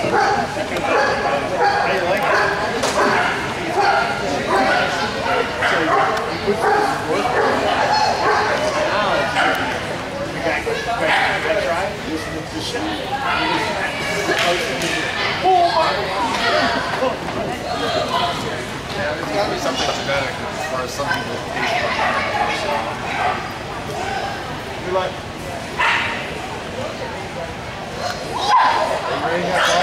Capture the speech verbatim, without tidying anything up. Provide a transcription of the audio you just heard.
How you like it? So you put this work now you got to try this is the shot. Oh my God! Yeah, there's got to be something genetic as far as some people's taste buds. You're like, are you ready to have